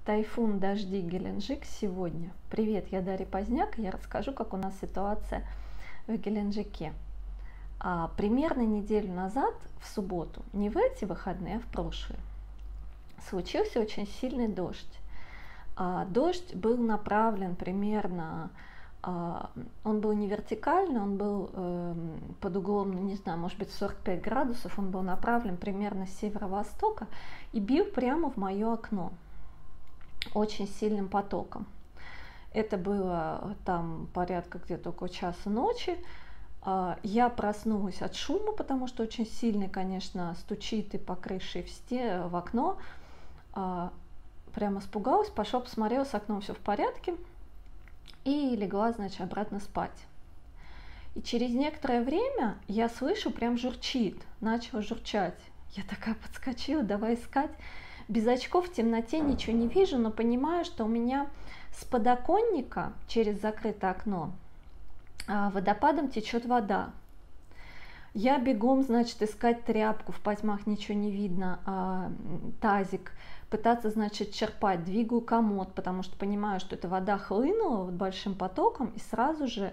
Тайфун, дожди, Геленджик сегодня. Привет, я Дарья Поздняк, и я расскажу, как у нас ситуация в Геленджике. Примерно неделю назад, в субботу, не в эти выходные, а в прошлые, случился очень сильный дождь. Дождь был направлен примерно, он был не вертикальный, он был под углом, не знаю, может быть 45 градусов, он был направлен примерно с северо-востока и бил прямо в мое окно очень сильным потоком. Это было там порядка где-то около часа ночи. Я проснулась от шума, потому что очень сильный, конечно, стучит и по крыше, и в окно. Прямо испугалась, пошла, посмотрела, с окном все в порядке, и легла, значит, обратно спать. И через некоторое время я слышу, прям журчит, начало журчать. Я такая подскочила, давай искать. Без очков в темноте ничего не вижу, но понимаю, что у меня с подоконника через закрытое окно водопадом течет вода. Я бегом, значит, искать тряпку, в потьмах ничего не видно, тазик, пытаться, значит, черпать, двигаю комод, потому что понимаю, что эта вода хлынула вот большим потоком, и сразу же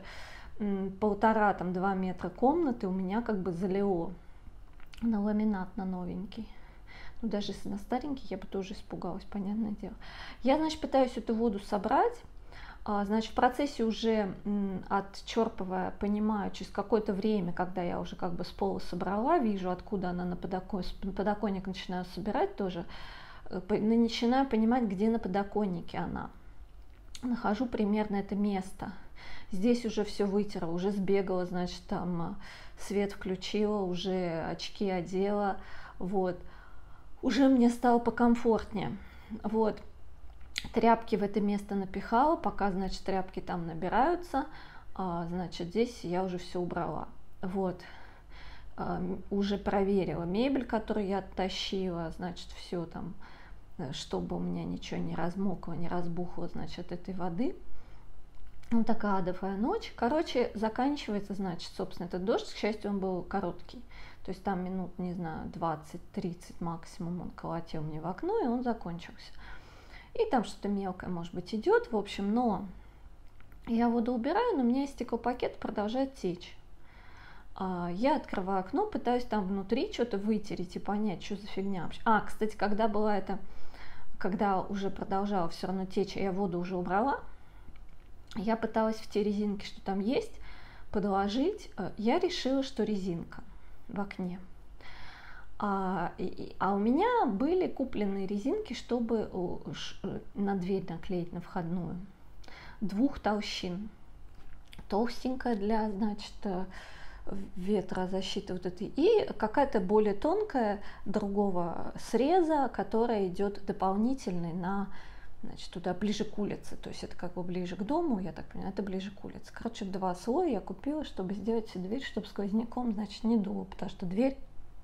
1,5-2 метра комнаты у меня как бы залило на ламинат, на новенький. Ну, даже если на старенький, я бы тоже испугалась, понятное дело. Я, значит, пытаюсь эту воду собрать. Значит, в процессе уже отчерпывая, понимаю, через какое-то время, когда я уже как бы с пола собрала, вижу, откуда она на подоконник начинаю собирать тоже, начинаю понимать, где на подоконнике она. Нахожу примерно это место. Здесь уже все вытерла, уже сбегала, значит, там свет включила, уже очки одела, вот. Уже мне стало покомфортнее, вот. Тряпки в это место напихала, пока, значит, тряпки там набираются, значит, здесь я уже все убрала, вот. Уже проверила мебель, которую я оттащила, значит, все там, чтобы у меня ничего не размокло, не разбухло, значит, от этой воды. Вот такая адовая ночь. Короче, заканчивается, значит, собственно, этот дождь, к счастью, он был короткий. То есть там минут, не знаю, 20-30 максимум он колотил мне в окно, и он закончился. И там что-то мелкое, может быть, идет, в общем, но я воду убираю, но у меня из стеклопакета продолжает течь. Я открываю окно, пытаюсь там внутри что-то вытереть и понять, что за фигня вообще. Кстати, когда уже продолжала все равно течь, я воду уже убрала, я пыталась в те резинки, что там есть, подложить. Я решила, что резинка в окне. У меня были купленные резинки, чтобы на дверь наклеить, на входную. 2 толщин. Толстенькая для, значит, ветрозащиты вот этой, и какая-то более тонкая другого среза, которая идет дополнительной на, значит, туда ближе к улице. То есть это как бы ближе к дому, я так понимаю, это ближе к улице. Короче, 2 слоя я купила, чтобы сделать дверь, чтобы сквозняком, значит, не дуло, потому что дверь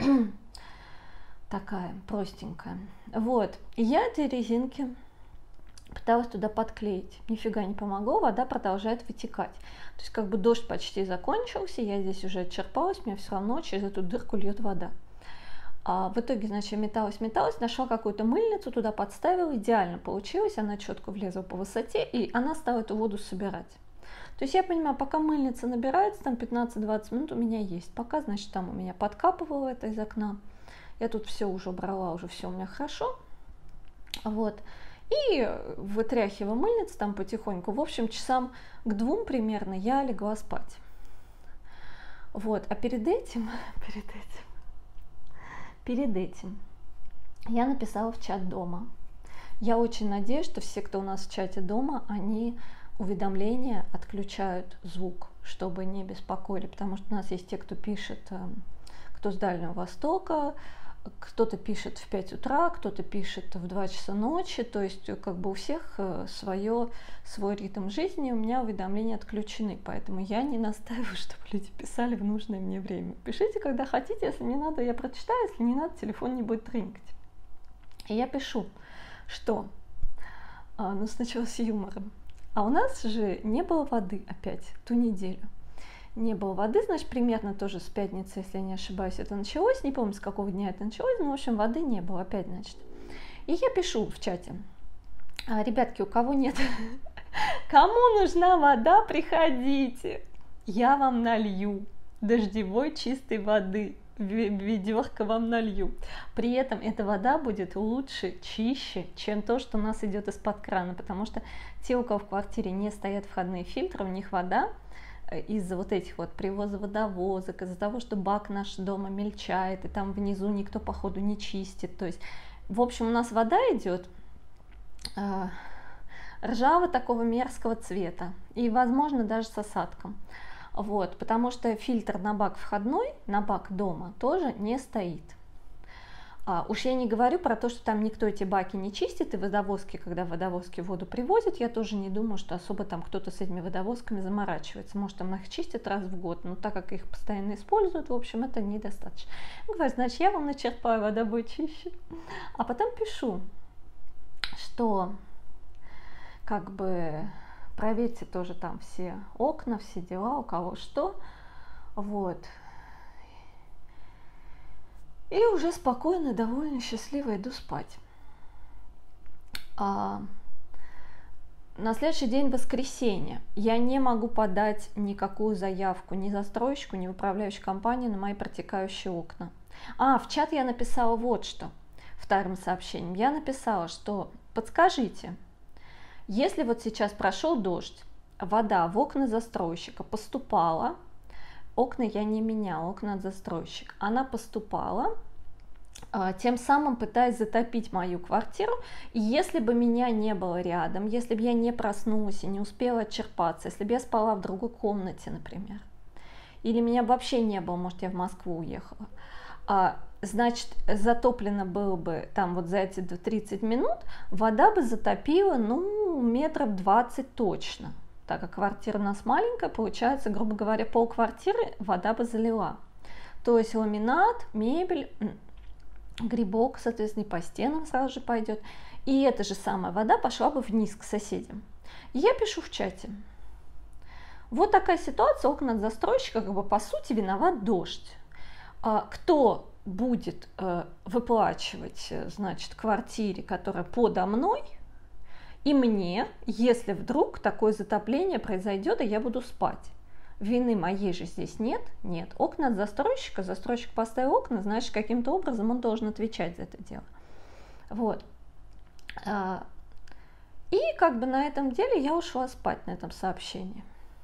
такая простенькая. Вот. И я эти резинки пыталась туда подклеить. Нифига не помогло, вода продолжает вытекать. То есть как бы дождь почти закончился, я здесь уже отчерпалась, мне все равно через эту дырку льет вода. В итоге, значит, металась, нашла какую-то мыльницу, туда подставила, идеально получилось, она четко влезла по высоте, и она стала эту воду собирать. То есть я понимаю, пока мыльница набирается, там 15-20 минут у меня есть. Пока, значит, там у меня подкапывало это из окна. Я тут все уже убрала, уже все у меня хорошо. Вот. И вытряхивая мыльницу там потихоньку. В общем, часам к 2 примерно я легла спать. Вот. А перед этим я написала в чат дома. Я очень надеюсь, что все, кто у нас в чате дома, они уведомления отключают звук, чтобы не беспокоили. Потому что у нас есть те, кто пишет, кто с Дальнего Востока, кто-то пишет в 5 утра, кто-то пишет в 2 часа ночи, то есть как бы у всех свой ритм жизни, у меня уведомления отключены, поэтому я не настаиваю, чтобы люди писали в нужное мне время. Пишите, когда хотите, если не надо, я прочитаю, если не надо, телефон не будет тринкать. И я пишу, что, сначала с юмором, у нас же не было воды опять ту неделю. Не было воды, значит, примерно тоже с пятницы, если я не ошибаюсь, это началось. Не помню, с какого дня это началось, но, в общем, воды не было опять, значит. И я пишу в чате, Ребятки, у кого нет, кому нужна вода, приходите, я вам налью дождевой чистой воды, ведерко вам налью. При этом эта вода будет лучше, чище, чем то, что у нас идет из-под крана, потому что те, у кого в квартире не стоят входные фильтры, у них вода из-за вот этих вот привоза водовозок, из-за того, что бак наш дома мельчает, и там внизу никто, походу, не чистит. То есть, в общем, у нас вода идет ржаво такого мерзкого цвета, и, возможно, даже с осадком. Вот, потому что фильтр на бак входной, на бак дома тоже не стоит. Уж я не говорю про то, что там никто эти баки не чистит, и водовозки, когда водовозки воду привозят, я тоже не думаю, что особо там кто-то с этими водовозками заморачивается. Может, там их чистят раз в год, но так как их постоянно используют, в общем, это недостаточно. Говорю, значит, я вам начерпаю, вода будет чище. А потом пишу, что как бы проверьте тоже там все окна, все дела, у кого что, вот. И уже спокойно, довольно счастливо иду спать. На следующий день воскресенье я не могу подать никакую заявку ни застройщику, ни в управляющую компанию на мои протекающие окна. В чат я написала вот что, вторым сообщением. Я написала, что подскажите, если вот сейчас прошел дождь, вода в окна застройщика поступала, окна я не меняла, окна от застройщика, она поступала, тем самым пытаясь затопить мою квартиру, и если бы меня не было рядом, если бы я не проснулась и не успела отчерпаться, если бы я спала в другой комнате, например, или меня вообще не было, может, я в Москву уехала, значит, затоплено было бы там вот за эти 30 минут, вода бы затопила, ну, метров 20 точно. Так как квартира у нас маленькая, получается, грубо говоря, полквартиры вода бы залила. То есть ламинат, мебель, грибок, соответственно, и по стенам сразу же пойдет. И эта же самая вода пошла бы вниз к соседям. И я пишу в чате. Вот такая ситуация, окна от застройщика, как бы по сути виноват дождь. Кто будет выплачивать, значит, квартире, которая подо мной, и мне, если вдруг такое затопление произойдет, и я буду спать? Вины моей же здесь нет? Нет. Окна от застройщика, застройщик поставил окна, значит, каким-то образом он должен отвечать за это дело. Вот. И как бы на этом деле я ушла спать, на этом сообщении.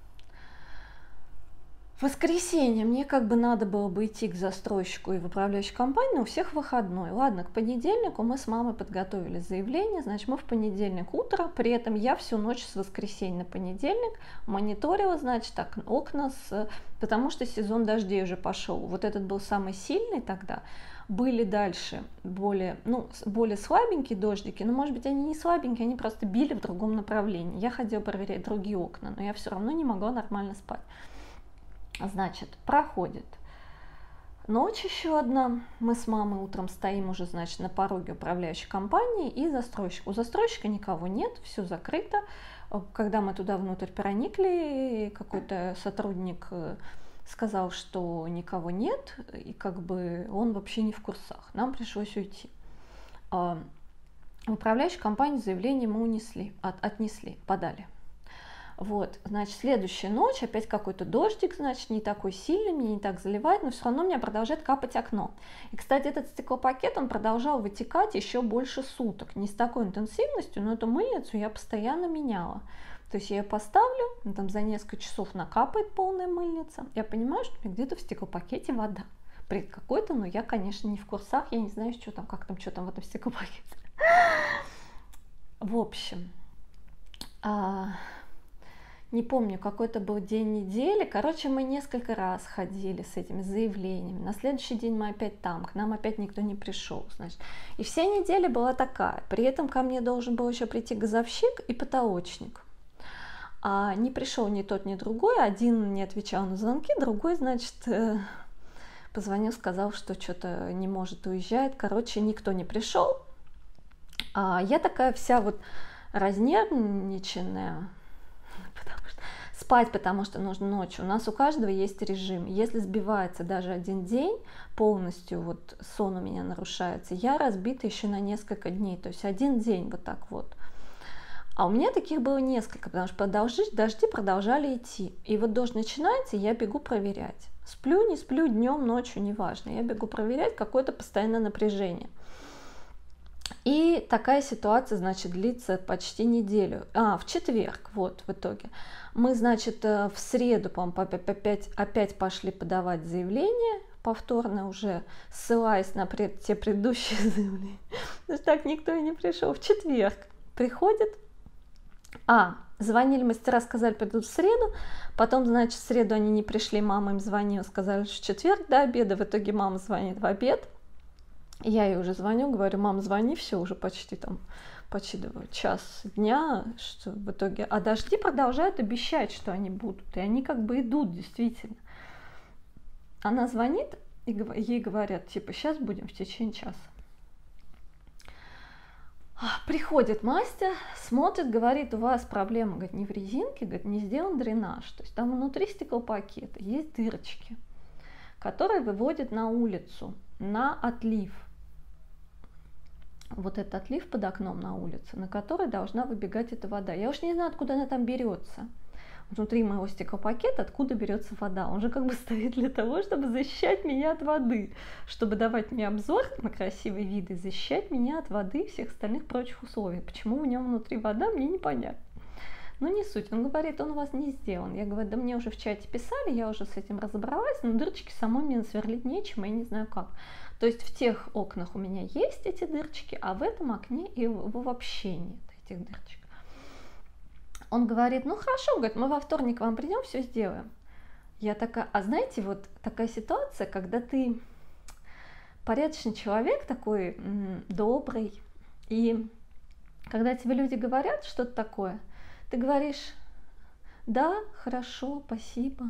В воскресенье мне как бы надо было бы идти к застройщику и в управляющую компанию, но у всех выходной. Ладно, к понедельнику мы с мамой подготовили заявление, значит, мы в понедельник утро, при этом я всю ночь с воскресенья на понедельник мониторила, значит, так, окна, потому что сезон дождей уже пошел. Вот этот был самый сильный тогда. Были дальше более слабенькие дождики, но, может быть, они не слабенькие, они просто били в другом направлении. Я ходила проверять другие окна, но я все равно не могла нормально спать. Значит, проходит ночь еще одна, мы с мамой утром стоим уже, значит, на пороге управляющей компании и застройщика. У застройщика никого нет, все закрыто. Когда мы туда внутрь проникли, какой-то сотрудник сказал, что никого нет, и как бы он вообще не в курсах. Нам пришлось уйти. В управляющую компанию заявление мы отнесли, подали. Вот, значит, следующая ночь, опять какой-то дождик, значит, не такой сильный, меня не так заливает, но все равно у меня продолжает капать окно. И, кстати, этот стеклопакет, он продолжал вытекать еще больше суток, не с такой интенсивностью, но эту мыльницу я постоянно меняла. То есть я ее поставлю, там за несколько часов накапает полная мыльница, я понимаю, что где-то в стеклопакете вода. Пред какой-то, но я, конечно, не в курсах, я не знаю, что там, как там, что там в этом стеклопакете. В общем... Не помню, какой-то был день недели. Короче, мы несколько раз ходили с этими заявлениями. На следующий день мы опять там, к нам опять никто не пришел. Значит. И вся неделя была такая. При этом ко мне должен был еще прийти газовщик и потолочник. А не пришел ни тот, ни другой. Один не отвечал на звонки, другой, значит, позвонил, сказал, что что-то не может, уезжает. Короче, никто не пришел. А я такая вся вот разнервниченная. Спать, потому что нужно ночью. У нас у каждого есть режим. Если сбивается даже один день, полностью вот сон у меня нарушается, я разбита еще на несколько дней. То есть один день вот так вот. А у меня таких было несколько, потому что дожди продолжали идти. И вот дождь начинается, и я бегу проверять. Сплю, не сплю, днем, ночью, неважно. Я бегу проверять какое-то постоянное напряжение. И такая ситуация, значит, длится почти неделю. В четверг, вот, в итоге. Мы, значит, в среду, по-моему, опять пошли подавать заявление, повторно уже, ссылаясь на те предыдущие заявления. Потому что так никто и не пришел. В четверг приходит. Звонили мастера, сказали, придут в среду. Потом, значит, в среду они не пришли, мама им звонила, сказали, что в четверг до обеда. В итоге мама звонит в обед. Я ей уже звоню, говорю, мам, звони, все, уже почти час дня, что в итоге. А дожди продолжают обещать, что они будут. И они как бы идут, действительно. Она звонит, и ей говорят, типа, сейчас будем в течение часа. Приходит мастер, смотрит, говорит, у вас проблема, говорит, не в резинке, говорит, не сделан дренаж. То есть там внутри стеклопакета есть дырочки, которые выводят на улицу, на отлив. Вот этот отлив под окном на улице, на который должна выбегать эта вода. Я уж не знаю, откуда она там берется. Внутри моего стеклопакета откуда берется вода. Он же как бы стоит для того, чтобы защищать меня от воды, чтобы давать мне обзор на красивые виды, защищать меня от воды и всех остальных прочих условий. Почему в нем внутри вода, мне непонятно. Но не суть. Он говорит, он у вас не сделан. Я говорю, да мне уже в чате писали, я уже с этим разобралась, но дырочки самой мне сверлить нечем, я не знаю как. То есть в тех окнах у меня есть эти дырочки, а в этом окне и вообще нет этих дырочек. Он говорит, ну хорошо, говорит, мы во вторник вам придем, все сделаем. Я такая, знаете, вот такая ситуация, когда ты порядочный человек, такой добрый, и когда тебе люди говорят что-то такое, ты говоришь, да, хорошо, спасибо,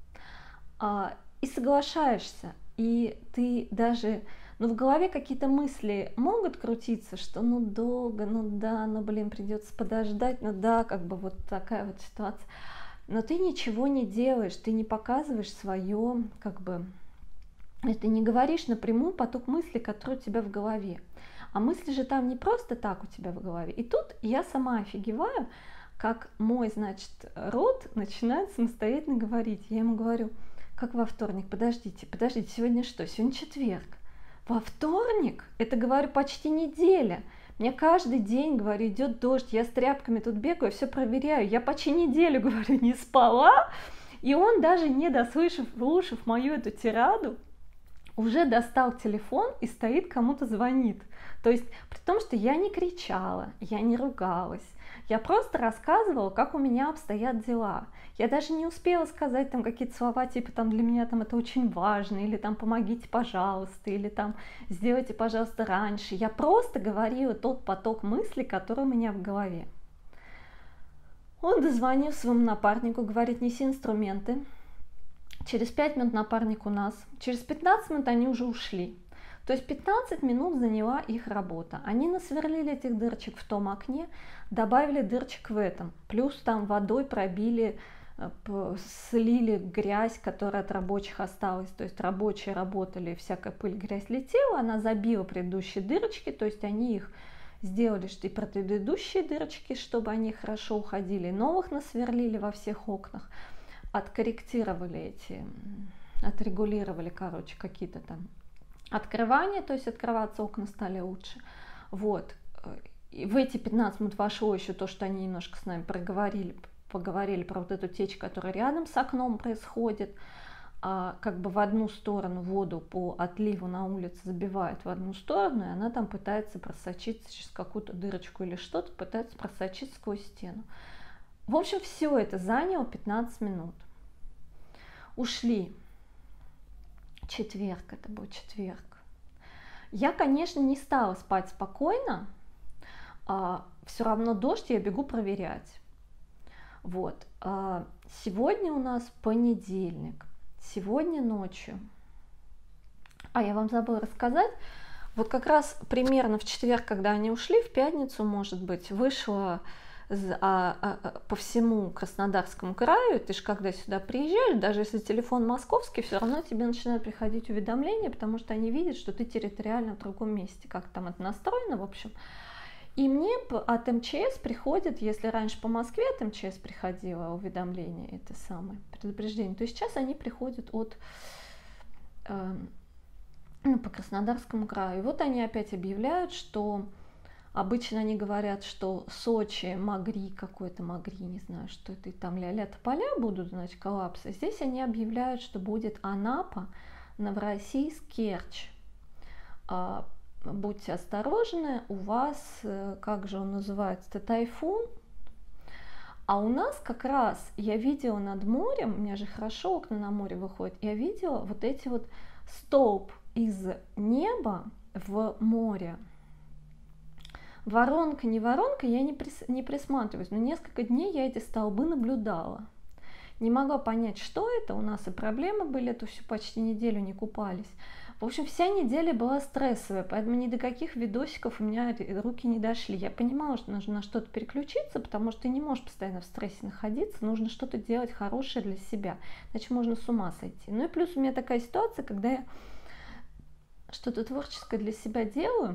и соглашаешься, и ты даже, в голове какие-то мысли могут крутиться, что долго, придется подождать, как бы вот такая вот ситуация, но ты ничего не делаешь, ты не показываешь свое, как бы, ты не говоришь напрямую поток мыслей, который у тебя в голове, а мысли же там не просто так у тебя в голове, и тут я сама офигеваю, как мой, значит, рот начинает самостоятельно говорить. Я ему говорю, как во вторник, подождите, сегодня что? Сегодня четверг. Во вторник? Это, говорю, почти неделя. Мне каждый день, говорю, идет дождь, я с тряпками тут бегаю, все проверяю. Я почти неделю, говорю, не спала. И он, даже не дослушав мою эту тираду, уже достал телефон и стоит, кому-то звонит. То есть, при том, что я не кричала, я не ругалась. Я просто рассказывала, как у меня обстоят дела. Я даже не успела сказать там какие-то слова, типа там для меня там это очень важно, или там помогите, пожалуйста, или там сделайте, пожалуйста, раньше. Я просто говорила тот поток мыслей, который у меня в голове. Он дозвонил своему напарнику, говорит, неси инструменты. Через 5 минут напарник у нас. Через 15 минут они уже ушли. То есть 15 минут заняла их работа. Они насверлили этих дырочек в том окне, добавили дырочек в этом. Плюс там водой пробили, слили грязь, которая от рабочих осталась. То есть рабочие работали, всякая пыль, грязь летела, она забила предыдущие дырочки, то есть они их сделали, что и про предыдущие дырочки, чтобы они хорошо уходили, новых насверлили во всех окнах, откорректировали отрегулировали, какие-то там открывания, то есть открываться окна стали лучше. Вот. И в эти 15 минут вошло еще то, что они немножко с нами поговорили про вот эту течь, которая рядом с окном происходит. Как бы в одну сторону воду по отливу на улице забивает в одну сторону, и она там пытается просочиться через какую-то дырочку или что-то, пытается просочиться сквозь стену. В общем, все это заняло 15 минут. Ушли. Четверг, это был четверг. Я, конечно, не стала спать спокойно, все равно дождь, я бегу проверять. Вот. Сегодня у нас понедельник. Сегодня ночью. Я вам забыла рассказать. Вот как раз примерно в четверг, когда они ушли, в пятницу, может быть, вышла по всему Краснодарскому краю. Ты же когда сюда приезжаешь, даже если телефон московский, все равно тебе начинают приходить уведомления, потому что они видят, что ты территориально в другом месте. Как там это настроено, в общем. И мне от МЧС приходит, если раньше по Москве от МЧС приходило уведомление, это самое предупреждение, то сейчас они приходят от по Краснодарскому краю. И вот они опять объявляют, что обычно они говорят, что Сочи, Магри, какой-то Магри, не знаю, что это, и там ля-ля тополя будут, значит, коллапсы. Здесь они объявляют, что будет Анапа, Новороссийск, Керчь. Будьте осторожны, у вас, как же он называется, тайфун. А у нас как раз, я видела над морем, у меня же хорошо окна на море выходят, я видела вот эти вот столб из неба в море. Воронка, не воронка, я не присматриваюсь, но несколько дней я эти столбы наблюдала. Не могла понять, что это, у нас и проблемы были, эту всю почти неделю не купались. В общем, вся неделя была стрессовая, поэтому ни до каких видосиков у меня руки не дошли. Я понимала, что нужно на что-то переключиться, потому что ты не можешь постоянно в стрессе находиться, нужно что-то делать хорошее для себя, иначе можно с ума сойти. Ну и плюс у меня такая ситуация, когда я что-то творческое для себя делаю,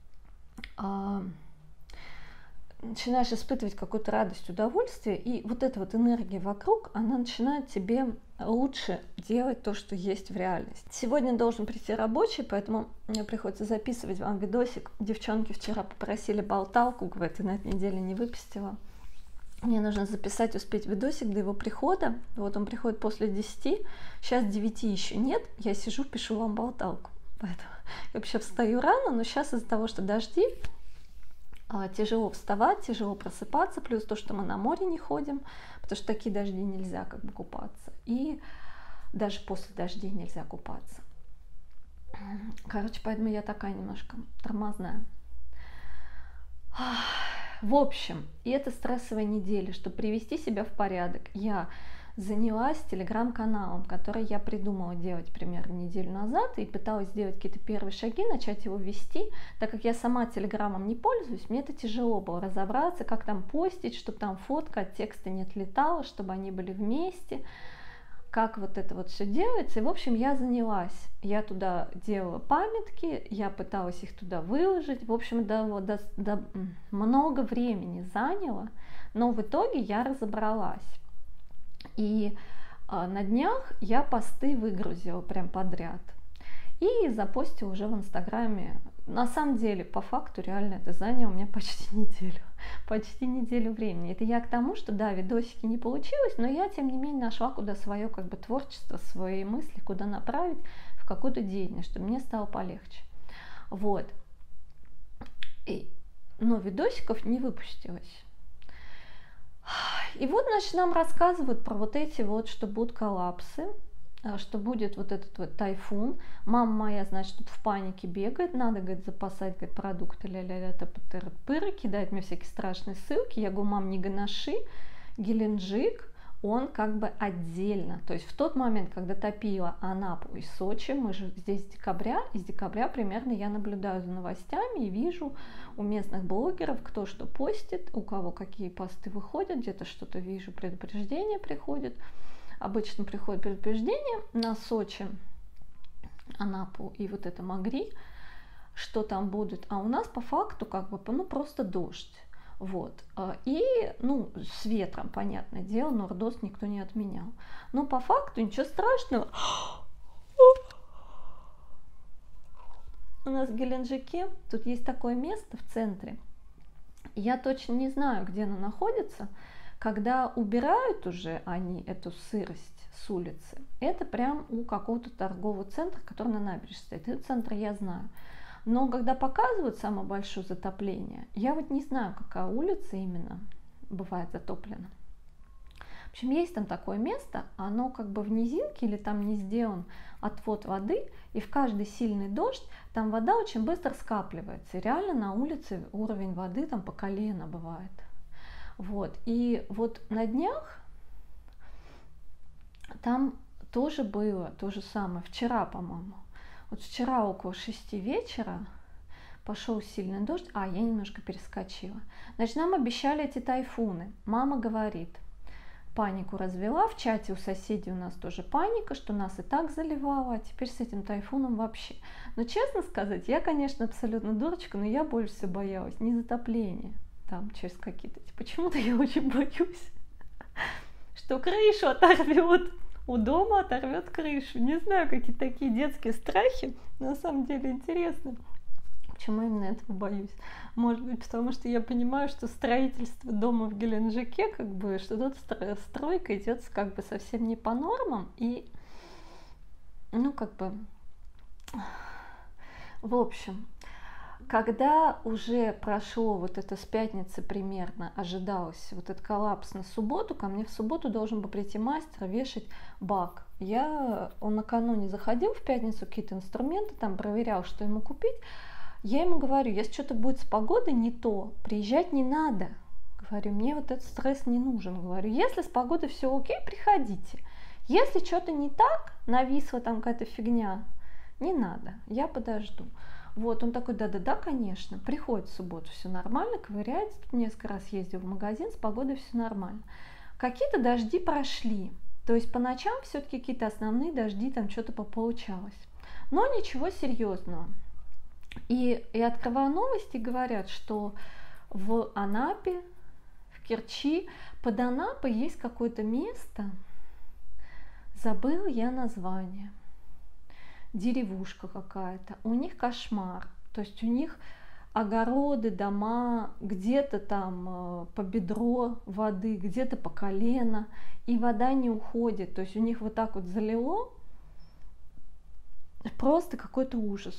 начинаешь испытывать какую-то радость, удовольствие, и вот эта вот энергия вокруг, она начинает тебе лучше делать то, что есть в реальности. Сегодня должен прийти рабочий, поэтому мне приходится записывать вам видосик. Девчонки вчера попросили болталку, говорят, ты на этой неделе не выпустила. Мне нужно записать, успеть видосик до его прихода. Вот он приходит после 10, сейчас 9 еще нет, я сижу, пишу вам болталку. Поэтому я вообще встаю рано, но сейчас из-за того, что дожди, тяжело вставать, тяжело просыпаться, плюс то, что мы на море не ходим, потому что такие дожди нельзя как бы купаться, и даже после дождей нельзя купаться. Короче, поэтому я такая немножко тормозная. В общем, и это стрессовая неделя, чтобы привести себя в порядок. Я занялась телеграм-каналом, который я придумала делать примерно неделю назад и пыталась сделать какие-то первые шаги, начать его вести. Так как я сама телеграмом не пользуюсь, мне это тяжело было разобраться, как там постить, чтобы там фотка от текста не отлетала, чтобы они были вместе, как вот это вот все делается. И, в общем, я занялась. Я туда делала памятки, я пыталась их туда выложить. В общем, много времени заняло, но в итоге я разобралась. И на днях я посты выгрузила прям подряд и запостила уже в Инстаграме. На самом деле, по факту, реально это заняло у меня почти неделю времени. Это я к тому, что да, видосики не получилось, но я, тем не менее, нашла куда свое как бы творчество, свои мысли, куда направить в какую-то деятельность, чтобы мне стало полегче. Вот. Но видосиков не выпустилось. И вот, значит, нам рассказывают про вот эти вот, что будут коллапсы, что будет вот этот вот тайфун. Мама моя, значит, тут в панике бегает, надо, говорит, запасать, говорит, продукты, ля-ля-ля, тапы-тыры, кидает мне всякие страшные ссылки. Я говорю, мам, не гоноши, Геленджик, он как бы отдельно. То есть в тот момент, когда топило Анапу и Сочи, мы же здесь из декабря примерно я наблюдаю за новостями и вижу у местных блогеров, кто что постит, у кого какие посты выходят, где-то что-то вижу, предупреждение приходит. Обычно приходит предупреждение на Сочи, Анапу и вот это Магри, что там будет. А у нас по факту как бы, ну, просто дождь. Вот. И, ну, с ветром, понятное дело, нордост никто не отменял. Но по факту ничего страшного. У нас в Геленджике тут есть такое место в центре. Я точно не знаю, где оно находится. Когда убирают уже они эту сырость с улицы, это прям у какого-то торгового центра, который на набережной стоит. Этот центр я знаю. Но когда показывают самое большое затопление, я вот не знаю, какая улица именно бывает затоплена. В общем, есть там такое место, оно как бы в низинке или там не сделан отвод воды, и в каждый сильный дождь там вода очень быстро скапливается. И реально на улице уровень воды там по колено бывает. Вот. И вот на днях там тоже было то же самое, вчера, по-моему. Вот вчера около 6 вечера пошел сильный дождь. Я немножко перескочила. Значит, нам обещали эти тайфуны. Мама говорит, панику развела. В чате у соседей у нас тоже паника, что нас и так заливало, а теперь с этим тайфуном вообще. Но честно сказать, я, конечно, абсолютно дурочка, но я больше всего боялась не затопления там через какие-то... Почему-то я очень боюсь, что крышу оторвет. У дома оторвет крышу. Не знаю, какие такие детские страхи. На самом деле интересно. Почему именно этого боюсь? Может быть, потому что я понимаю, что строительство дома в Геленджике, как бы, что тут стройка идет как бы совсем не по нормам. И, ну, как бы, в общем, когда уже прошло вот это с пятницы примерно, ожидалось вот этот коллапс на субботу, ко мне в субботу должен был прийти мастер вешать бак. Он накануне заходил в пятницу, какие-то инструменты там проверял, что ему купить. Я ему говорю, если что-то будет с погодой не то, приезжать не надо. Говорю, мне вот этот стресс не нужен. Говорю, если с погодой все окей, приходите. Если что-то не так, нависла там какая-то фигня, не надо, я подожду. Вот, он такой, да-да-да, конечно, приходит в субботу, все нормально, ковыряется, тут несколько раз ездил в магазин, с погодой все нормально. Какие-то дожди прошли, то есть по ночам все-таки какие-то основные дожди, там что-то пополучалось, но ничего серьезного. И открываю новости, говорят, что в Анапе, в Керчи, под Анапой есть какое-то место, забыла я название, деревушка какая-то, у них кошмар, то есть у них огороды, дома, где-то там по бедро воды, где-то по колено, и вода не уходит, то есть у них вот так вот залило, просто какой-то ужас.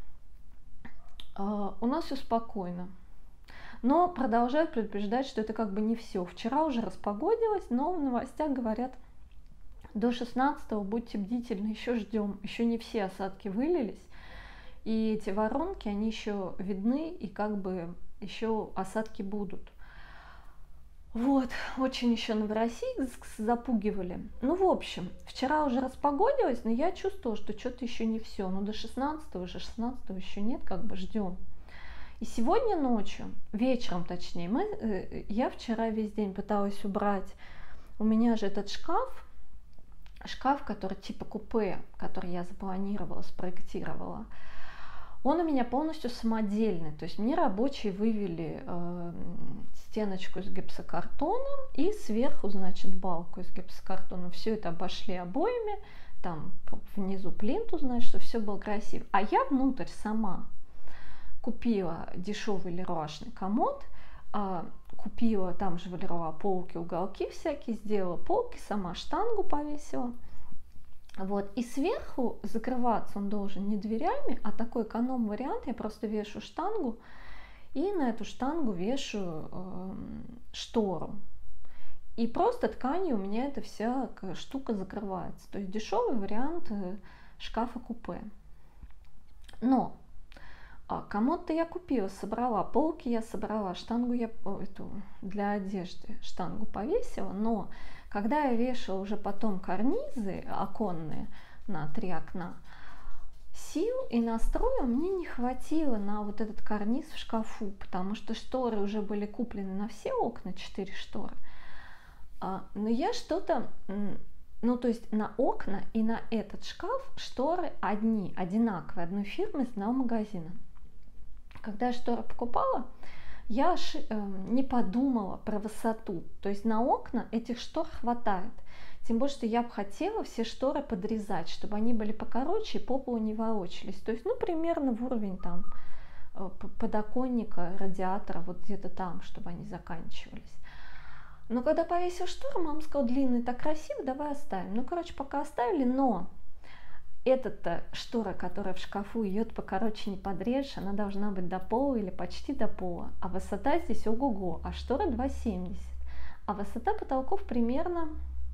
У нас все спокойно, но продолжают предупреждать, что это как бы не все. Вчера уже распогодилось, но в новостях говорят, до 16-го будьте бдительны, еще ждем, еще не все осадки вылились, и эти воронки, они еще видны, и как бы еще осадки будут. Вот, очень еще Новороссийск запугивали. Ну, в общем, вчера уже распогодилось, но я чувствовала, что что-то еще не все. Ну, до 16-го же, 16-го еще нет, как бы ждем. И сегодня ночью, вечером точнее, я вчера весь день пыталась убрать, у меня же этот шкаф, который типа купе, который я запланировала, спроектировала, он у меня полностью самодельный, то есть мне рабочие вывели стеночку из гипсокартона и сверху, значит, балку из гипсокартона. Все это обошли обоями, там внизу плинтус, значит, что все было красиво. А я внутрь сама купила дешевый леруашный комод, купила там же в Леруа полки, уголки всякие, сделала полки, сама штангу повесила. Вот, и сверху закрываться он должен не дверями, а такой эконом-вариант. Я просто вешу штангу и на эту штангу вешаю штору. И просто тканью у меня эта вся штука закрывается. То есть дешевый вариант шкафа-купе. Но комод-то я купила, собрала, полки я собрала, штангу я эту для одежды штангу повесила, но когда я вешала уже потом карнизы оконные на 3 окна, сил и настроя мне не хватило на вот этот карниз в шкафу, потому что шторы уже были куплены на все окна, 4 шторы. Но я что-то, ну то есть на окна и на этот шкаф шторы одинаковые, одной фирмы из одного магазина. Когда я шторы покупала, я не подумала про высоту, то есть на окна этих штор хватает, тем более, что я бы хотела все шторы подрезать, чтобы они были покороче и по полу не ворочались, то есть, ну, примерно в уровень там подоконника, радиатора, вот где-то там, чтобы они заканчивались. Но когда повесил шторы, мама сказала, длинный так красиво, давай оставим. Ну, короче, пока оставили, но эта штора, которая в шкафу, ее покороче не подрежешь, она должна быть до пола или почти до пола, а высота здесь ого-го, а штора 2,70, а высота потолков примерно,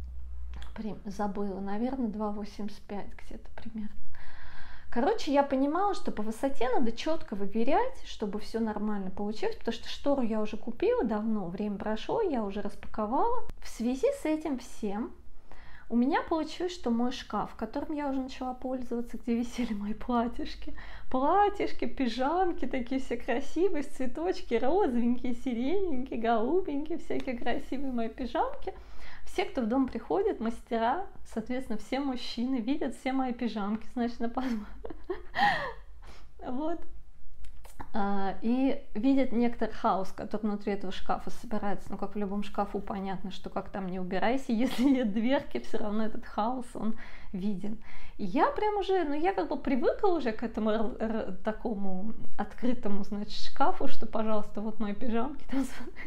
забыла, наверное, 2,85 где-то примерно. Короче, я понимала, что по высоте надо четко выверять, чтобы все нормально получилось, потому что штору я уже купила давно, время прошло, я уже распаковала. В связи с этим всем у меня получилось, что мой шкаф, которым я уже начала пользоваться, где висели мои платьишки, пижамки такие все красивые, цветочки, розовенькие, сирененькие, голубенькие, всякие красивые мои пижамки. Все, кто в дом приходит, мастера, соответственно, все мужчины видят все мои пижамки, значит, на подмышке. Вот. И видят некоторый хаос, который внутри этого шкафа собирается. Ну, как в любом шкафу, понятно, что как там не убирайся, если нет дверки, все равно этот хаос, он виден. И я прям уже, ну, я как бы привыкла уже к этому такому открытому, значит, шкафу, что, пожалуйста, вот мои пижамки там.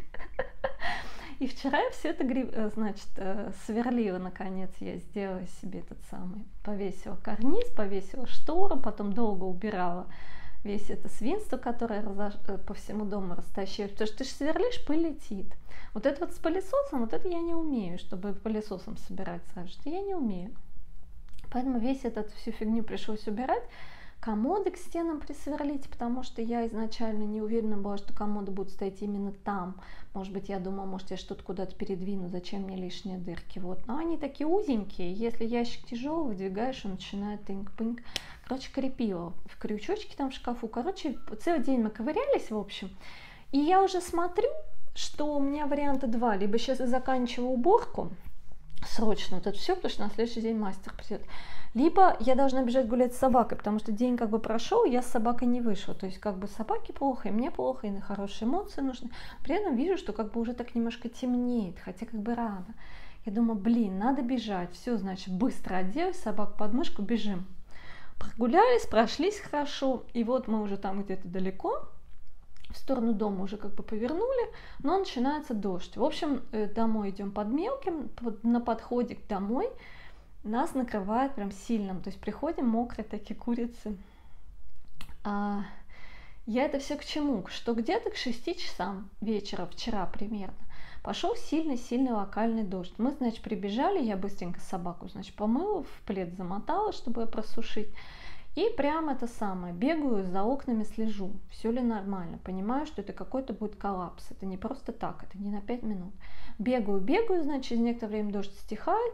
И вчера я все это, значит, сверлила, наконец, я сделала себе этот самый, повесила карниз, повесила штору, потом долго убирала весь это свинство, которое по всему дому растащилось, потому что ты же сверлишь, пыль летит. Вот это вот с пылесосом, вот это я не умею, чтобы пылесосом собирать сразу, что я не умею. Поэтому весь этот всю фигню пришлось убирать. Комоды к стенам присверлить, потому что я изначально не уверена была, что комоды будут стоять именно там. Может быть, я думала, может, я что-то куда-то передвину, зачем мне лишние дырки. Вот. Но они такие узенькие, если ящик тяжелый, выдвигаешь, он начинает тынк-пынк. Короче, крепила в крючочке там в шкафу. Короче, целый день мы ковырялись, в общем. И я уже смотрю, что у меня варианта два. Либо сейчас я заканчиваю уборку срочно, вот это все, потому что на следующий день мастер придет. Либо я должна бежать гулять с собакой, потому что день как бы прошел, я с собакой не вышла. То есть как бы собаке плохо, и мне плохо, и на хорошие эмоции нужны. При этом вижу, что как бы уже так немножко темнеет, хотя как бы рано. Я думаю, блин, надо бежать. Все, значит, быстро оделась, собак под мышку, бежим. Прогулялись, прошлись хорошо, и вот мы уже там где-то далеко, в сторону дома уже как бы повернули, но начинается дождь. В общем, домой идем под мелким, на подходе к домой нас накрывает прям сильным, то есть приходим мокрые такие курицы. Я это все к чему? Что где-то к 6 часам вечера, вчера примерно, пошел сильный-сильный локальный дождь. Мы, значит, прибежали, я быстренько собаку, значит, помыла, в плед замотала, чтобы ее просушить. И прям это самое, бегаю, за окнами слежу, все ли нормально, понимаю, что это какой-то будет коллапс, это не просто так, это не на 5 минут. Бегаю, значит, через некоторое время дождь стихает,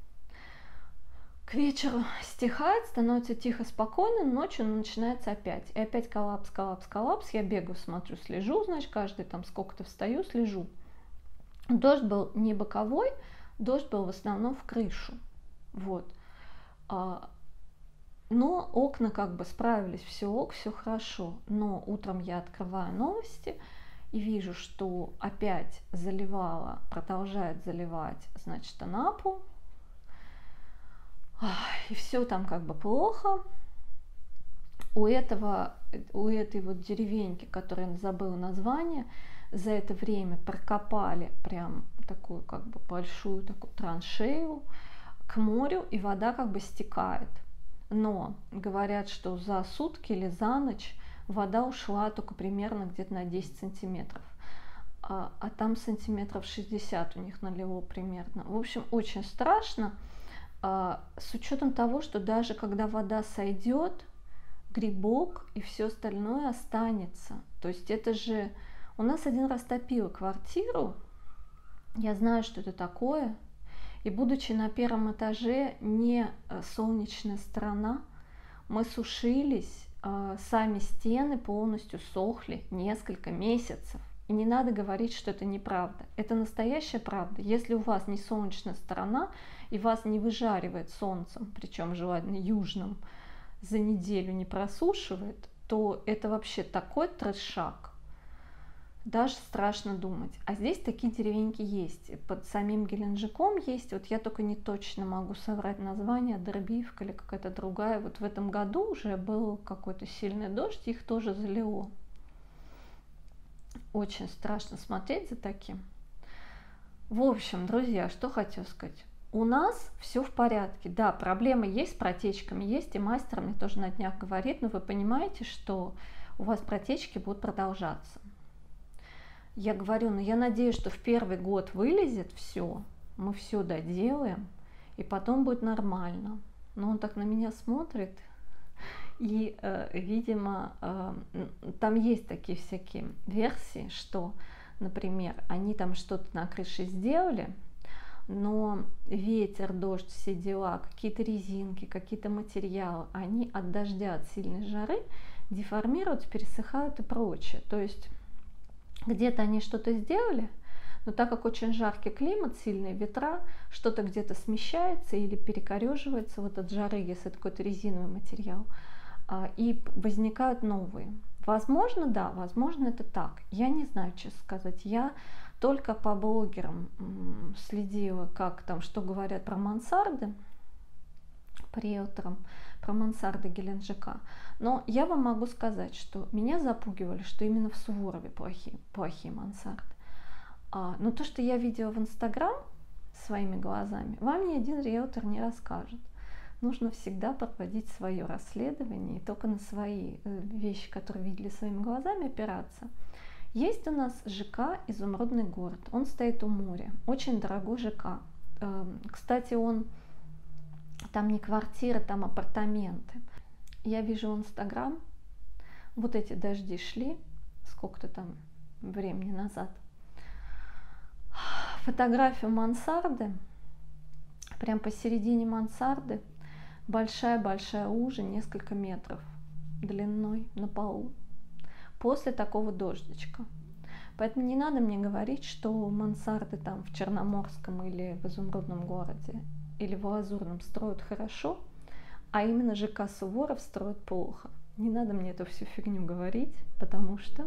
к вечеру стихает, становится тихо, спокойно, ночью начинается опять. И опять коллапс, я бегаю, смотрю, слежу, значит, каждый там сколько-то встаю, слежу. Дождь был не боковой, дождь был в основном в крышу, вот. Но окна как бы справились, все хорошо. Но утром я открываю новости и вижу, что опять продолжает заливать, значит, Анапу. И все там как бы плохо. У этой вот деревеньки, которой я забыла название, за это время прокопали прям такую как бы большую такую траншею к морю, и вода как бы стекает. Но говорят, что за сутки или за ночь вода ушла только примерно где-то на 10 сантиметров. А там сантиметров 60 у них налило примерно. В общем, очень страшно. С учетом того, что даже когда вода сойдет, грибок и все остальное останется. То есть это же... У нас один раз топило квартиру. Я знаю, что это такое. И будучи на первом этаже, не солнечная сторона, мы сушились, сами стены полностью сохли несколько месяцев. И не надо говорить, что это неправда. Это настоящая правда. Если у вас не солнечная сторона и вас не выжаривает солнцем, причем желательно южным, за неделю не просушивает, то это вообще такой трешак. Даже страшно думать. А здесь такие деревеньки есть. Под самим Геленджиком есть. Вот я только не точно могу соврать название, Дорбиевка или какая-то другая. Вот в этом году уже был какой-то сильный дождь, их тоже залило. Очень страшно смотреть за таким. В общем, друзья, что хотела сказать. У нас все в порядке. Да, проблемы есть с протечками, есть, и мастер мне тоже на днях говорит, но вы понимаете, что у вас протечки будут продолжаться. Я говорю, ну я надеюсь, что в первый год вылезет все, мы все доделаем, и потом будет нормально. Но он так на меня смотрит, и, видимо, там есть такие всякие версии, что, например, они там что-то на крыше сделали, но ветер, дождь, все дела, какие-то резинки, какие-то материалы, они от дождя, от сильной жары деформируются, пересыхают и прочее. То есть где-то они что-то сделали, но так как очень жаркий климат, сильные ветра, что-то где-то смещается или перекореживается вот от жары, если это какой-то резиновый материал, и возникают новые. Возможно, да, возможно, это так. Я не знаю, честно сказать. Я только по блогерам следила, как там, что говорят про мансарды, по риэлторам, про мансарды Геленджика. Но я вам могу сказать, что меня запугивали, что именно в Суворове плохие мансарды. Но то, что я видела в Инстаграм своими глазами, вам ни один риэлтор не расскажет. Нужно всегда проводить свое расследование и только на свои вещи, которые видели своими глазами, опираться. Есть у нас ЖК «Изумрудный город». Он стоит у моря. Очень дорогой ЖК. Кстати, он там не квартира, там апартаменты. Я вижу в Инстаграм, вот эти дожди шли, сколько-то там времени назад, фотографию мансарды, прям посередине мансарды, большая-большая лужа, несколько метров длиной на полу, после такого дождичка. Поэтому не надо мне говорить, что мансарды там в Черноморском или в Изумрудном городе или в Лазурном строят хорошо, а именно ЖК Суворов строят плохо. Не надо мне эту всю фигню говорить, потому что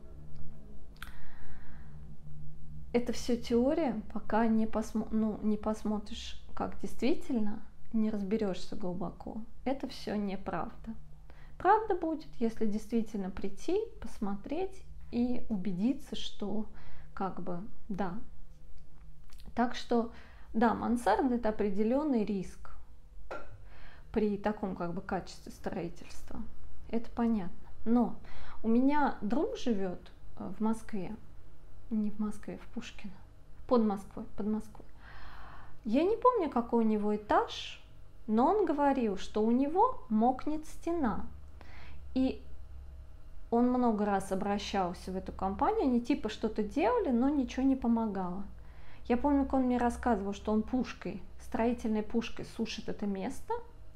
это все теория, пока не посмотришь, как действительно, не разберешься глубоко. Это все неправда. Правда будет, если действительно прийти, посмотреть и убедиться, что как бы да. Так что да, мансарда — это определенный риск при таком как бы качестве строительства. Это понятно. Но у меня друг живет в Москве, не в Москве, в Пушкино, под Москвой. Я не помню, какой у него этаж, но он говорил, что у него мокнет стена. И он много раз обращался в эту компанию, они типа что-то делали, но ничего не помогало. Я помню, как он мне рассказывал, что он строительной пушкой сушит это место,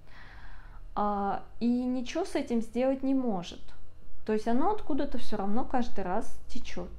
и ничего с этим сделать не может. То есть оно откуда-то все равно каждый раз течет.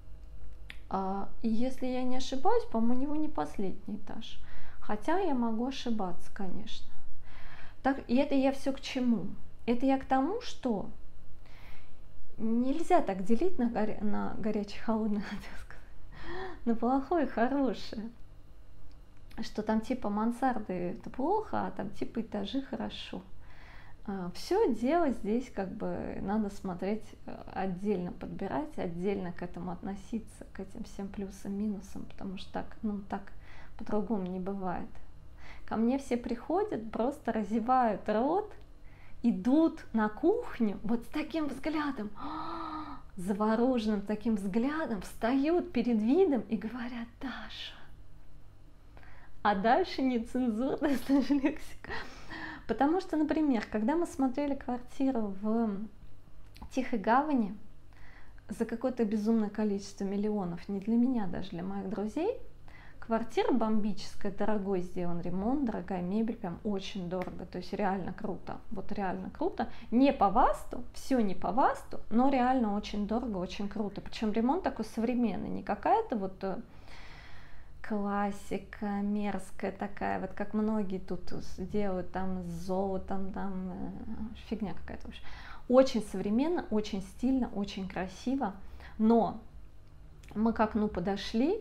И если я не ошибаюсь, по-моему, у него не последний этаж. Хотя я могу ошибаться, конечно. И это я все к чему? Это я к тому, что нельзя так делить на горячее, холодное, на плохое и хорошее. Что там типа мансарды это плохо, а там типа этажи хорошо. Все дело здесь как бы надо смотреть отдельно, подбирать, отдельно к этому относиться, к этим всем плюсам, минусам, потому что так по-другому не бывает. Ко мне все приходят, просто разевают рот, идут на кухню вот с таким взглядом, завороженным таким взглядом, встают перед видом и говорят: Даша. А дальше нецензурная лексика. Потому что, например, когда мы смотрели квартиру в Тихой Гавани за какое-то безумное количество миллионов, не для меня, даже для моих друзей, квартира бомбическая, дорогой сделан ремонт, дорогая мебель, прям очень дорого, то есть реально круто, вот реально круто. Не по ВАСТу, все не по ВАСТу, но реально очень дорого, очень круто. Причем ремонт такой современный, не какая-то вот классика мерзкая такая, вот как многие тут делают там с золотом, там фигня какая-то вообще. Очень современно, очень стильно, очень красиво, но мы к окну подошли,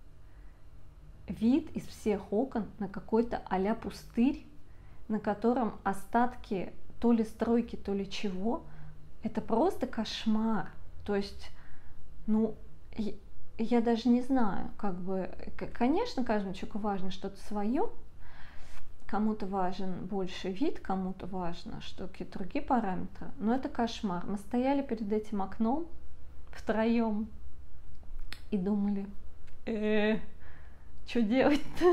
вид из всех окон на какой-то а-ля пустырь, на котором остатки то ли стройки, то ли чего. Это просто кошмар. То есть, я даже не знаю, как бы, конечно, каждому человеку важно что-то свое, кому-то важен больше вид, кому-то важно что какие-то другие параметры, но это кошмар. Мы стояли перед этим окном втроем и думали: что делать-то?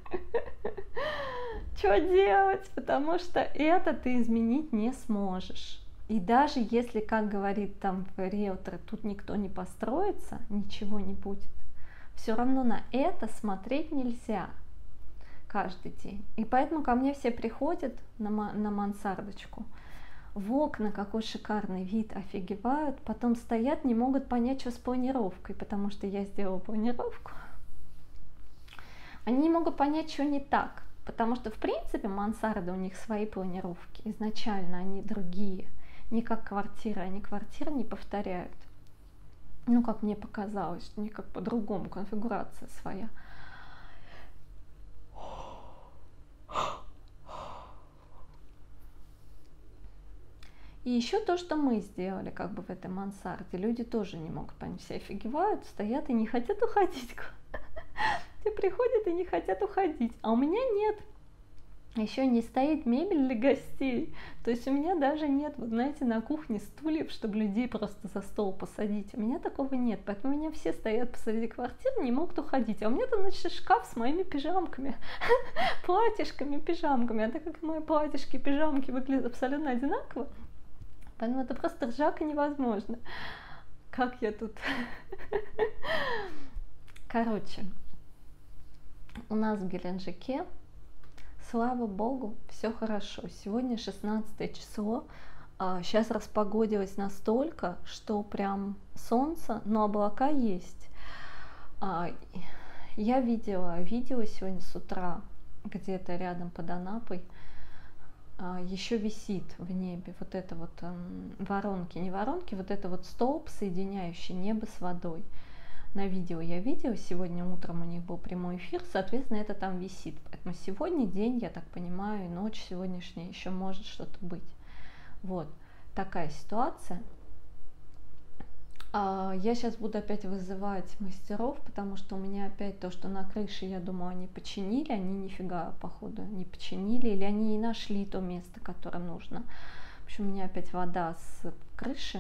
Что делать? Потому что это ты изменить не сможешь. И даже если, как говорит там риэлтор, тут никто не построится, ничего не будет. все равно на это смотреть нельзя каждый день. И поэтому ко мне все приходят на мансардочку, в окна какой шикарный вид, офигевают, потом стоят, не могут понять, что с планировкой, потому что я сделала планировку. Они не могут понять, что не так, потому что, в принципе, мансарды у них свои планировки, изначально они другие, не как квартиры, они квартиры не повторяют. Ну, как мне показалось, что у них как по-другому, конфигурация своя. И еще то, что мы сделали как бы в этой мансарде, люди тоже не могут понять, все офигевают, стоят и не хотят уходить. Все приходят и не хотят уходить, а у меня нет. Еще не стоит мебель для гостей, то есть у меня даже нет, вот знаете, на кухне стульев, чтобы людей просто за стол посадить. У меня такого нет, поэтому у меня все стоят посреди квартиры, не могут уходить. А у меня там, значит, шкаф с моими пижамками, платьишками, пижамками. А так как мои платьишки и пижамки выглядят абсолютно одинаково, поэтому это просто ржака невозможно. Как я тут... Короче, у нас в Геленджике, слава богу, все хорошо. Сегодня 16 число. Сейчас распогодилось настолько, что прям солнце, но облака есть. Я видела видео сегодня с утра, где-то рядом под Анапой. Еще висит в небе вот это вот воронки, не воронки, вот это вот столб, соединяющий небо с водой. На видео я видела, сегодня утром у них был прямой эфир, соответственно, это там висит. Поэтому сегодня день, я так понимаю, и ночь сегодняшняя еще может что-то быть. Вот такая ситуация. Я сейчас буду опять вызывать мастеров, потому что у меня опять то, что на крыше, я думаю, они починили, они нифига, походу, не починили, или они не нашли то место, которое нужно. В общем, у меня опять вода с крыши.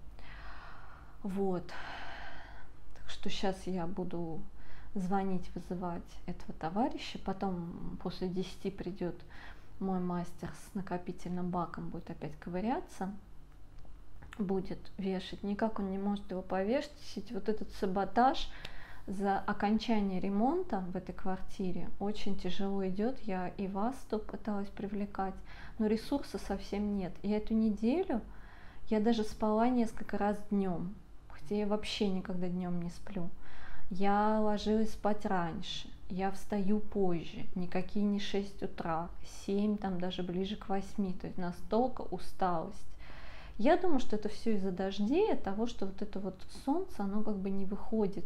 Вот. Что сейчас я буду звонить, вызывать этого товарища, потом после 10 придет мой мастер с накопительным баком, будет опять ковыряться, будет вешать, никак он не может его повешать, вот этот саботаж за окончание ремонта в этой квартире очень тяжело идет, я и вас тут пыталась привлекать, но ресурса совсем нет, и эту неделю я даже спала несколько раз днем, хотя я вообще никогда днем не сплю. Я ложилась спать раньше, я встаю позже, никакие не 6 утра, 7, там даже ближе к 8, то есть настолько усталость. Я думаю, что это все из-за дождей, от того, что вот это вот солнце, оно как бы не выходит.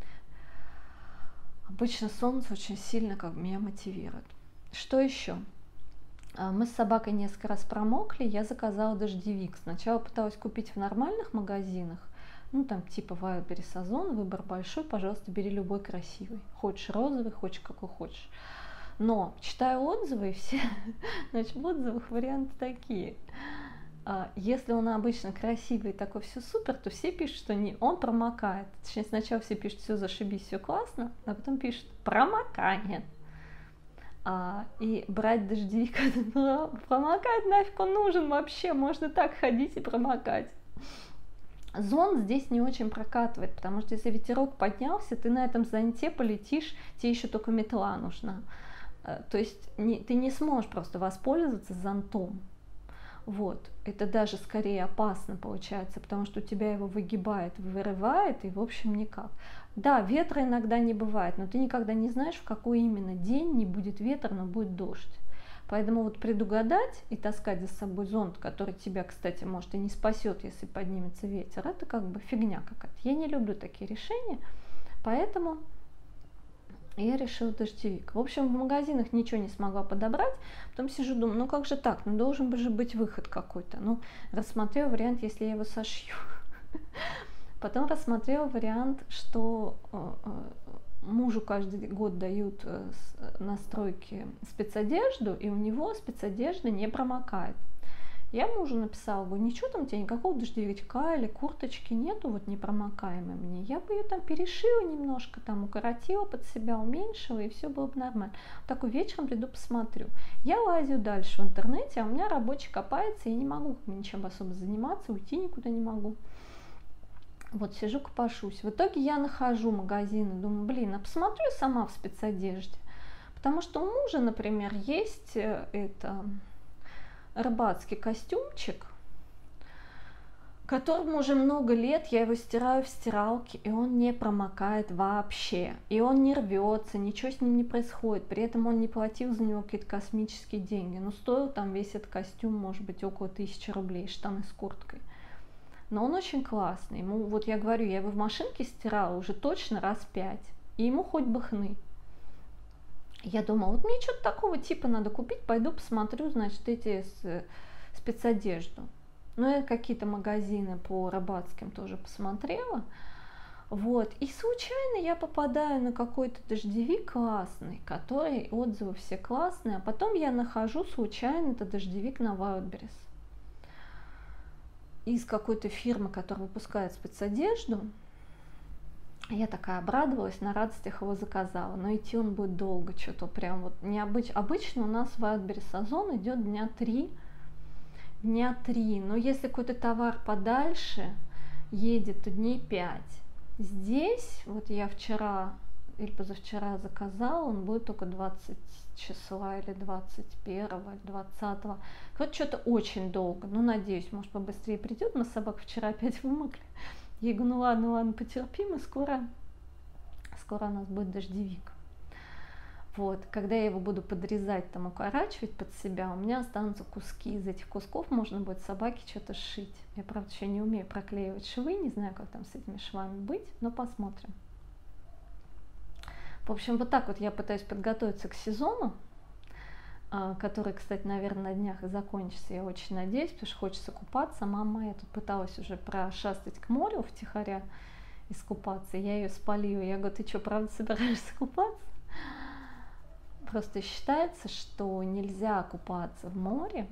Обычно солнце очень сильно как бы меня мотивирует. Что еще? Мы с собакой несколько раз промокли, я заказала дождевик. Сначала пыталась купить в нормальных магазинах, ну там типа Wildberries, Озон, выбор большой, пожалуйста, бери любой красивый. Хочешь розовый, хочешь какой хочешь. Но читаю отзывы, и все, значит, в отзывах варианты такие. Если он обычно красивый, такой все супер, то все пишут, что не он промокает. Точнее, сначала все пишут, все зашибись, все классно, а потом пишут промокает. И брать дождевик, промокать нафиг он нужен вообще, можно так ходить и промокать. Зонт здесь не очень прокатывает, потому что если ветерок поднялся, ты на этом зонте полетишь, тебе еще только метла нужна. То есть ты не сможешь просто воспользоваться зонтом. Вот, это даже скорее опасно получается, потому что у тебя его выгибает, вырывает, и в общем никак. Да, ветра иногда не бывает, но ты никогда не знаешь, в какой именно день не будет ветра, но будет дождь. Поэтому вот предугадать и таскать за собой зонт, который тебя, кстати, может и не спасет, если поднимется ветер, это как бы фигня какая-то. Я не люблю такие решения, поэтому я решила дождевик. В общем, в магазинах ничего не смогла подобрать. Потом сижу, думаю, ну как же так? Ну должен же быть выход какой-то. Ну, рассмотрела вариант, если я его сошью. Потом рассмотрела вариант, что мужу каждый год дают на стройке спецодежду, и у него спецодежда не промокает. Я мужу написала, говорю, ничего там у тебя никакого дождевичка или курточки нету, вот непромокаемой мне. Я бы ее там перешила немножко, там укоротила под себя, уменьшила, и все было бы нормально. Такой вечером приду посмотрю. Я лазю дальше в интернете, а у меня рабочий копается, я не могу ничем особо заниматься, уйти никуда не могу. Вот сижу, копошусь. В итоге я нахожу магазин и думаю, блин, а посмотрю я сама в спецодежде. Потому что у мужа, например, есть рыбацкий костюмчик, которому уже много лет, я его стираю в стиралке, и он не промокает вообще. И он не рвется, ничего с ним не происходит. При этом он не платил за него какие-то космические деньги. Но стоил там весь этот костюм, может быть, около 1000 рублей, штаны с курткой. Но он очень классный. Ему, вот я говорю, я его в машинке стирала уже точно раз 5. И ему хоть бы хны. Я думала, вот мне что-то такого типа надо купить, пойду посмотрю, значит, эти спецодежду. Ну, я какие-то магазины по рыбацким тоже посмотрела. Вот. И случайно я попадаю на какой-то дождевик классный, который отзывы все классные, а потом я нахожу случайно этот дождевик на Wildberries. Из какой-то фирмы, которая выпускает спецодежду. Я такая обрадовалась, на радостях его заказала, но идти он будет долго, что-то прям вот необычно. Обычно у нас в Wildberries сезон идет дня 3, но если какой-то товар подальше едет, то дней 5. Здесь, вот я вчера или позавчера заказала, он будет только 20 числа или 21 или 20. Вот что-то очень долго, ну надеюсь, может побыстрее придет, мы собак вчера опять вымокли. Я говорю, ну ладно, потерпим, и скоро у нас будет дождевик. Вот, когда я его буду подрезать, там, укорачивать под себя, у меня останутся куски. Из этих кусков можно будет собаке что-то сшить. Я, правда, еще не умею проклеивать швы, не знаю, как там с этими швами быть, но посмотрим. В общем, вот так вот я пытаюсь подготовиться к сезону, который, кстати, наверное, на днях и закончится, я очень надеюсь, потому что хочется купаться. Мама моя тут пыталась уже прошастать к морю втихаря, искупаться, я ее спалила. Я говорю, ты что, правда собираешься купаться? Просто считается, что нельзя купаться в море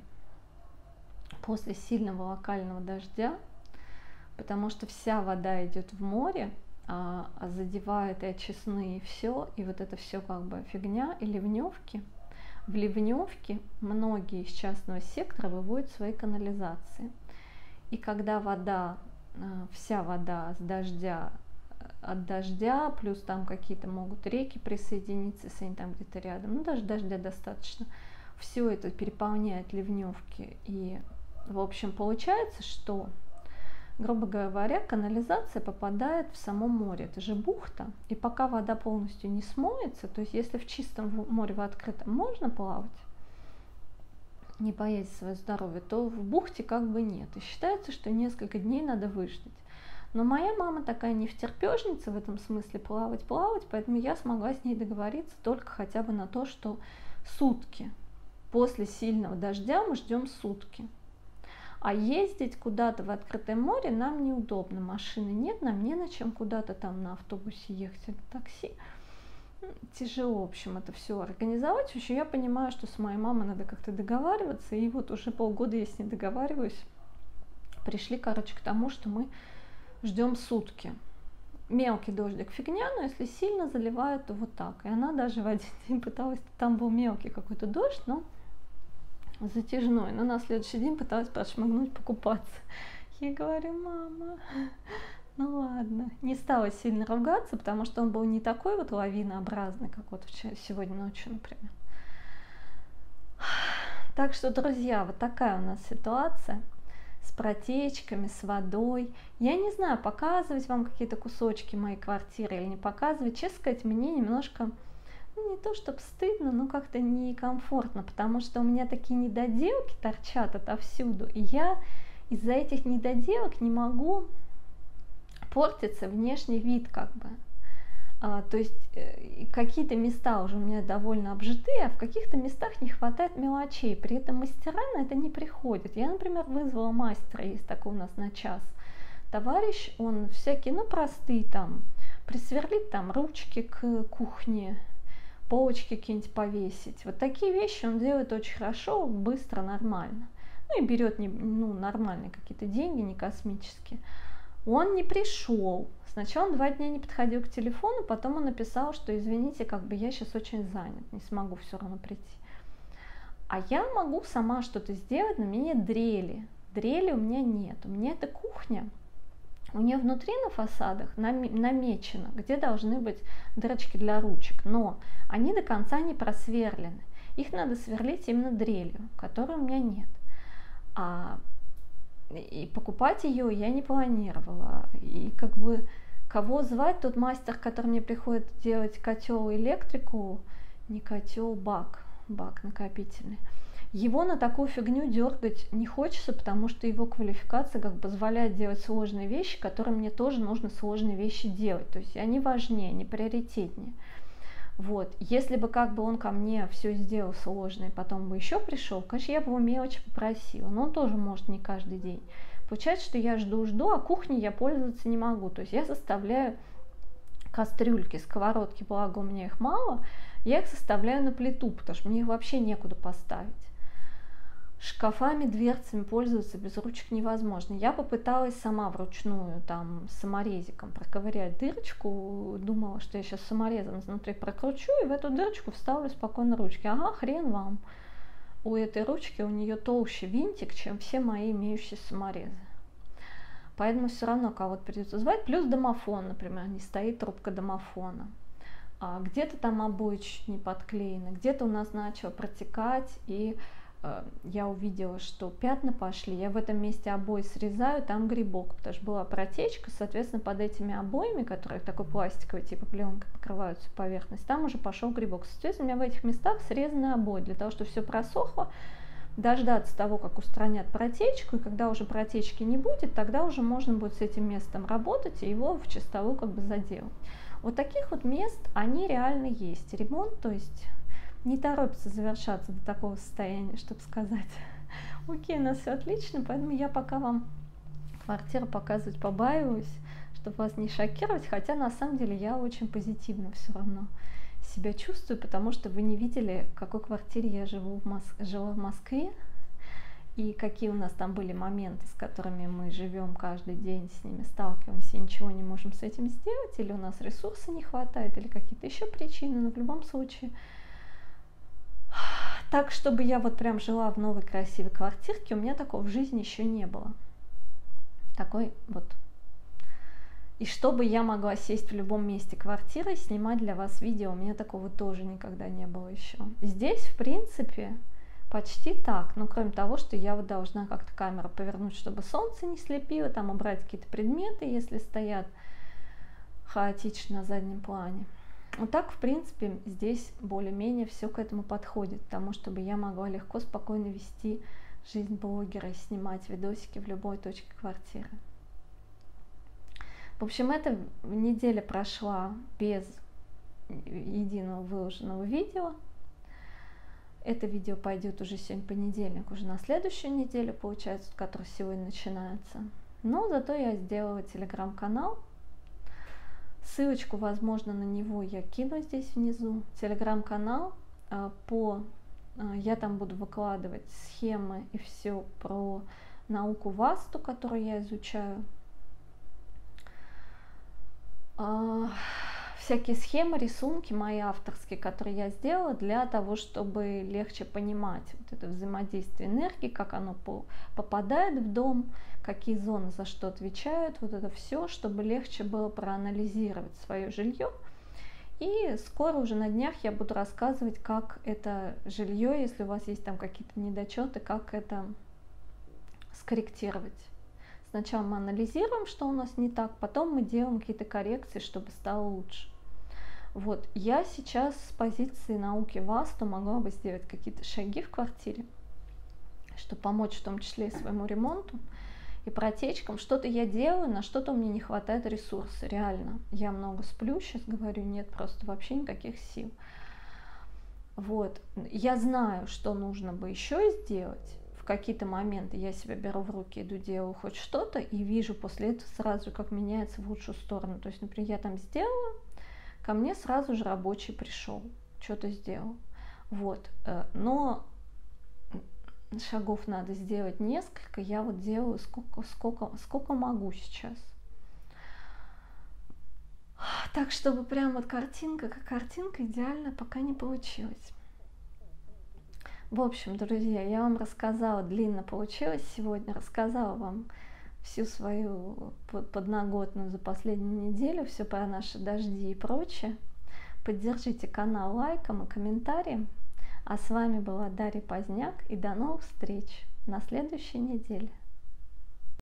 после сильного локального дождя, потому что вся вода идет в море, а задевает и очистные, и все, и вот это все как бы фигня и ливневки. В ливневке многие из частного сектора выводят свои канализации. И когда вода, вся вода с дождя, от дождя, плюс там какие-то могут реки присоединиться, если они там где-то рядом, ну даже дождя достаточно, все это переполняет ливневки. И, в общем, получается, что, грубо говоря, канализация попадает в само море. Это же бухта. И пока вода полностью не смоется, то есть если в чистом море, в открытом можно плавать, не боясь свое здоровье, то в бухте как бы нет. И считается, что несколько дней надо выждать. Но моя мама такая не втерпёжница в этом смысле плавать, поэтому я смогла с ней договориться только хотя бы на то, что сутки. После сильного дождя мы ждем сутки. А ездить куда-то в открытое море нам неудобно. Машины нет, нам не на чем куда-то там на автобусе ехать или такси. Тяжело, в общем, это все организовать. Еще я понимаю, что с моей мамой надо как-то договариваться. И вот уже полгода я с ней договариваюсь. Пришли, короче, к тому, что мы ждем сутки. Мелкий дождик фигня, но если сильно заливает, то вот так. И она даже в один день пыталась, там был мелкий какой-то дождь, но затяжной. Но на следующий день пыталась прошмыгнуть, покупаться. Я говорю, мама, ну ладно. Не стала сильно ругаться, потому что он был не такой вот лавинообразный, как вот сегодня ночью, например. Так что, друзья, вот такая у нас ситуация. С протечками, с водой. Я не знаю, показывать вам какие-то кусочки моей квартиры или не показывать. Честно сказать, мне немножко, ну, не то чтобы стыдно, но как-то некомфортно, потому что у меня такие недоделки торчат отовсюду, и я из-за этих недоделок не могу портиться внешний вид как бы. То есть какие-то места уже у меня довольно обжитые, а в каких-то местах не хватает мелочей. При этом мастера на это не приходят. Я, например, вызвала мастера, есть такой у нас на час. Товарищ, он всякие, ну, простые там, присверлить там ручки к кухне, полочки какие-нибудь повесить. Вот такие вещи он делает очень хорошо, быстро, нормально. Ну и берет нормальные какие-то деньги, не космические. Он не пришел. Сначала он 2 дня не подходил к телефону, потом он написал, что извините, как бы я сейчас очень занят, не смогу все равно прийти. А я могу сама что-то сделать, но у меня нет дрели. Дрели у меня нет. У меня эта кухня у нее внутри на фасадах намечено, где должны быть дырочки для ручек, но они до конца не просверлены. Их надо сверлить именно дрелью, которой у меня нет. И покупать ее я не планировала. И как бы кого звать, тот мастер, который мне приходит делать котел электрику, не котел, бак накопительный. Его на такую фигню дергать не хочется, потому что его квалификация как бы позволяет делать сложные вещи, которые мне тоже нужно сложные вещи делать. То есть они важнее, они приоритетнее. Вот. Если бы как бы он ко мне все сделал сложное, потом бы еще пришел, конечно, я бы его мелочь попросила, но он тоже может не каждый день. Получается, что я жду, а кухней я пользоваться не могу. То есть я составляю кастрюльки, сковородки, благо у меня их мало, я их составляю на плиту, потому что мне их вообще некуда поставить. Шкафами, дверцами пользоваться без ручек невозможно. Я попыталась сама вручную там саморезиком проковырять дырочку, думала, что я сейчас саморезом изнутри прокручу и в эту дырочку вставлю спокойно ручки. Ага, хрен вам. У этой ручки, у нее толще винтик, чем все мои имеющиеся саморезы. Поэтому все равно кого-то придется звать. Плюс домофон, например, не стоит трубка домофона. Где-то там обои чуть не подклеены, где-то у нас начало протекать, и я увидела, что пятна пошли, я в этом месте обои срезаю, там грибок, потому что была протечка, соответственно, под этими обоями, которые такой пластиковый, типа пленкой покрываются поверхность, там уже пошел грибок. Соответственно, у меня в этих местах срезаны обои, для того, чтобы все просохло, дождаться того, как устранят протечку, и когда уже протечки не будет, тогда уже можно будет с этим местом работать и его в чистовую как бы заделать. Вот таких вот мест, они реально есть. Ремонт, то есть не торопится завершаться до такого состояния, чтобы сказать, окей, у нас все отлично, поэтому я пока вам квартиру показывать побаиваюсь, чтобы вас не шокировать, хотя на самом деле я очень позитивно все равно себя чувствую, потому что вы не видели, в какой квартире я жила в Москве, и какие у нас там были моменты, с которыми мы живем каждый день, с ними сталкиваемся и ничего не можем с этим сделать, или у нас ресурса не хватает, или какие-то еще причины, но в любом случае так, чтобы я вот прям жила в новой красивой квартирке, у меня такого в жизни еще не было. Такой вот. И чтобы я могла сесть в любом месте квартиры и снимать для вас видео, у меня такого тоже никогда не было еще. Здесь, в принципе, почти так. Ну, кроме того, что я вот должна как-то камеру повернуть, чтобы солнце не слепило, там убрать какие-то предметы, если стоят хаотично на заднем плане. Вот так, в принципе, здесь более-менее все к этому подходит, потому чтобы я могла легко, спокойно вести жизнь блогера и снимать видосики в любой точке квартиры. В общем, эта неделя прошла без единого выложенного видео. Это видео пойдет уже сегодня понедельник, уже на следующую неделю, получается, который сегодня начинается. Но зато я сделала телеграм-канал. Ссылочку, возможно, на него я кину здесь внизу. Телеграм-канал. Я там буду выкладывать схемы и все про науку Васту, которую я изучаю. Всякие схемы, рисунки мои авторские, которые я сделала для того, чтобы легче понимать вот это взаимодействие энергии, как оно попадает в дом, какие зоны за что отвечают, вот это все, чтобы легче было проанализировать свое жилье. И скоро уже на днях я буду рассказывать, как это жилье, если у вас есть там какие-то недочеты, как это скорректировать. Сначала мы анализируем, что у нас не так, потом мы делаем какие-то коррекции, чтобы стало лучше. Вот, я сейчас с позиции науки Васту могла бы сделать какие-то шаги в квартире, чтобы помочь в том числе и своему ремонту и протечкам. Что-то я делаю, на что-то мне не хватает ресурса, реально. Я много сплю, сейчас говорю, нет просто вообще никаких сил. Вот, я знаю, что нужно бы еще сделать. В какие-то моменты я себя беру в руки, иду, делаю хоть что-то, и вижу после этого сразу, как меняется в лучшую сторону. То есть, например, я там сделала, ко мне сразу же рабочий пришел, что-то сделал. Вот, но шагов надо сделать несколько, я вот делаю сколько могу сейчас. Так, чтобы прям вот картинка как картинка идеально пока не получилось. В общем, друзья, я вам рассказала, длинно получилось сегодня, рассказала вам всю свою подноготную за последнюю неделю, все про наши дожди и прочее. Поддержите канал лайком и комментарием. А с вами была Дарья Поздняк, и до новых встреч на следующей неделе.